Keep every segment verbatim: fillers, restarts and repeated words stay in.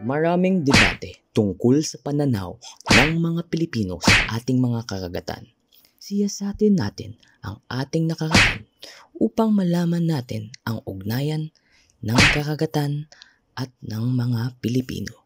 Maraming debate tungkol sa pananaw ng mga Pilipino sa ating mga karagatan. Siyasatin natin ang ating nakaraan upang malaman natin ang ugnayan ng karagatan at ng mga Pilipino.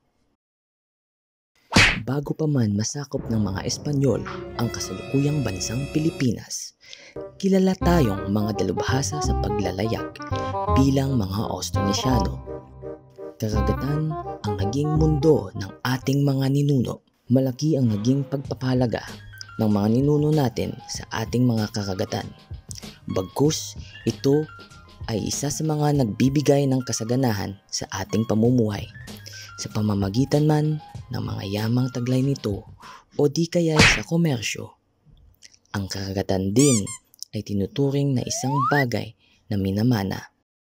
Bago pa man masakop ng mga Espanyol ang kasalukuyang bansang Pilipinas, kilala tayong mga dalubhasa sa paglalayag bilang mga Austronesiano. Karagatan ang naging mundo ng ating mga ninuno. Malaki ang naging pagpapahalaga ng mga ninuno natin sa ating mga karagatan. Bagkus, ito ay isa sa mga nagbibigay ng kasaganahan sa ating pamumuhay sa pamamagitan man ng mga yamang taglay nito o di kaya sa komersyo. Ang karagatan din ay tinuturing na isang bagay na minamana.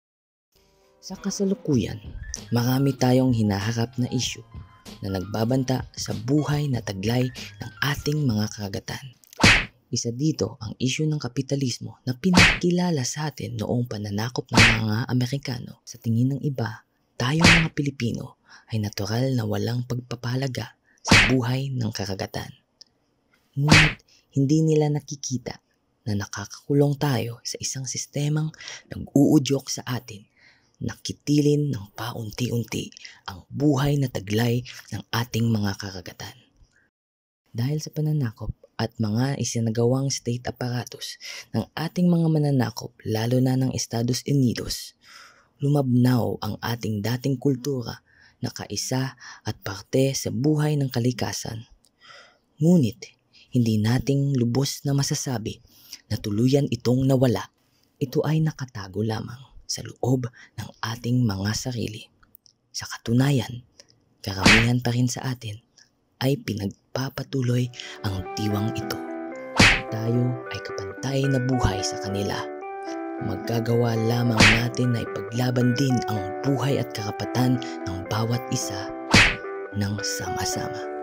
Sa kasalukuyan, marami tayong hinaharap na isyu na nagbabanta sa buhay na taglay ng ating mga karagatan. Isa dito ang isyu ng kapitalismo na pinakilala sa atin noong pananakop ng mga Amerikano. Sa tingin ng iba, tayong mga Pilipino ay natural na walang pagpapahalaga sa buhay ng karagatan. Ngunit hindi nila nakikita na nakakakulong tayo sa isang sistemang nag-uudyok sa atin, nakitilin ng paunti-unti ang buhay na taglay ng ating mga karagatan. Dahil sa pananakop at mga isinagawang state apparatus ng ating mga mananakop, lalo na ng Estados Unidos, lumabnaw ang ating dating kultura na kaisa at parte sa buhay ng kalikasan. Ngunit hindi nating lubos na masasabi na tuluyan itong nawala. Ito ay nakatago lamang sa loob ng ating mga sarili. Sa katunayan, karamihan pa rin sa atin ay pinagpapatuloy ang diwang ito. Tayo ay kapantay na buhay sa kanila. Magagawa lamang natin na ipaglaban din ang buhay at karapatan ng bawat isa ng sama-sama.